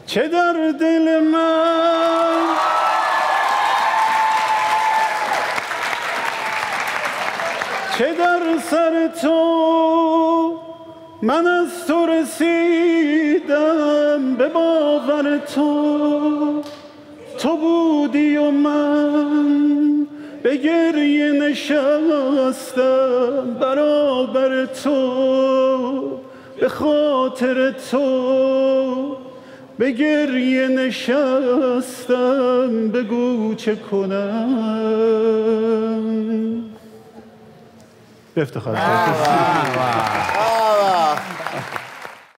چه در دل من چه در سر تو من از تو رسیدم به باور تو بودی و من به گریه نشستم برابر تو به خاطر تو به گریه نشستم بگو چه کنم. به افتخار